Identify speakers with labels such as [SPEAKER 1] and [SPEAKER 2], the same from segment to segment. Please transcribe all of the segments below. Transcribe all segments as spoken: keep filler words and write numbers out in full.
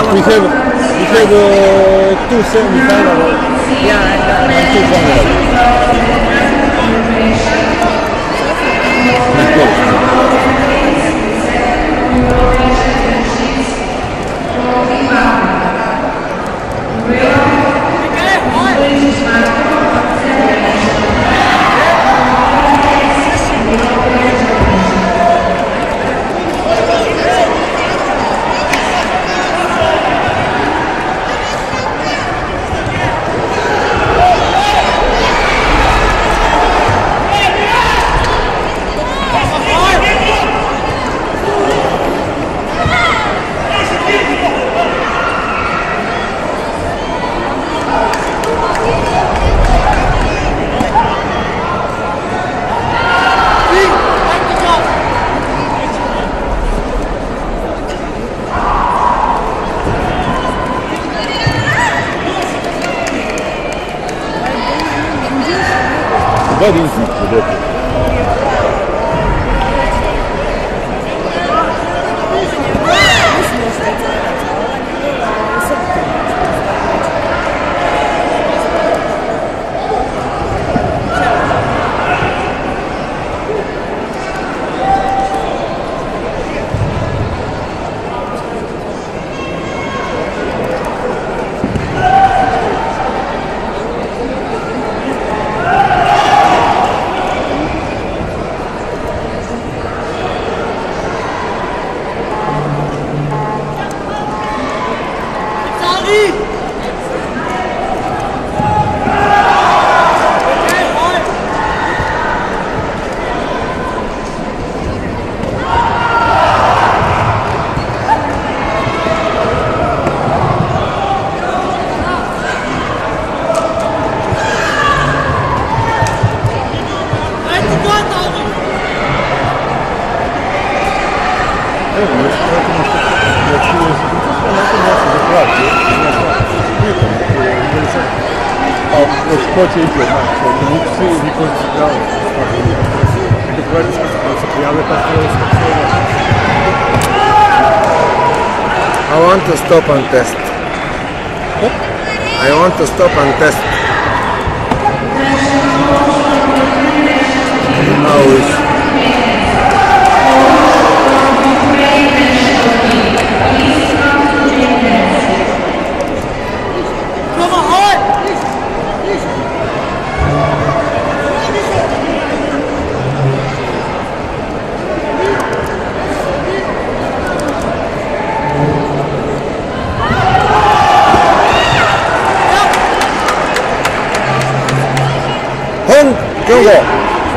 [SPEAKER 1] We have we have uh, two semi-final.
[SPEAKER 2] Yeah,
[SPEAKER 1] and two final. Very easy to do. Хоче идти, но не все не хочет играть. Это правильно сказать, я бы
[SPEAKER 3] I want to stop and test. I want to stop and test. Now is Jungo.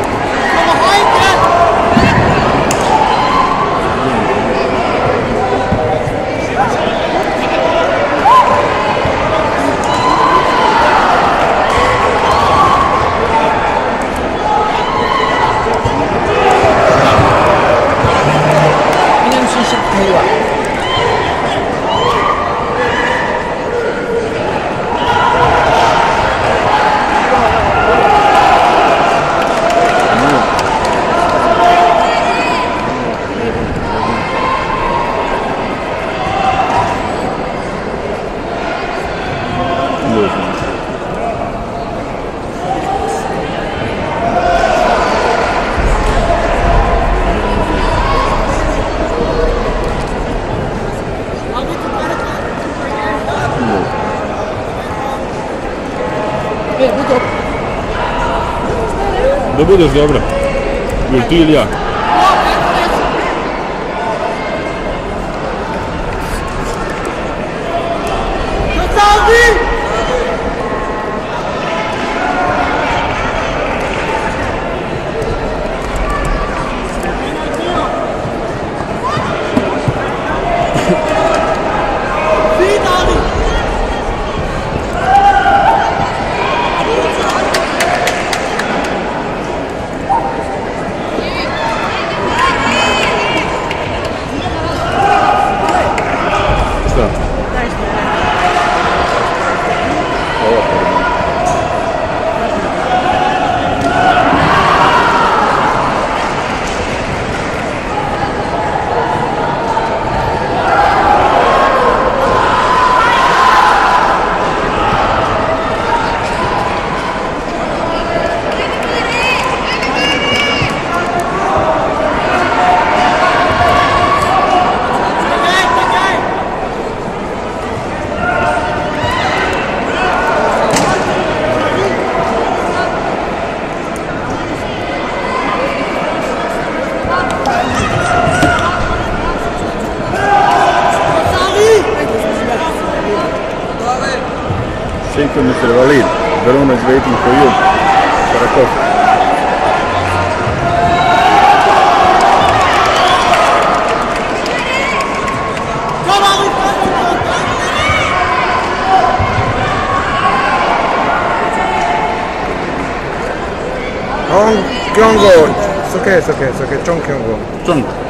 [SPEAKER 1] Da budeš dobra. Ili ti ili ja.
[SPEAKER 3] Mister Walid, Verona is waiting for you. Karakov. Hong Kyung-go. It's okay, it's okay, it's okay. Chong Kyung-go.
[SPEAKER 1] Chong.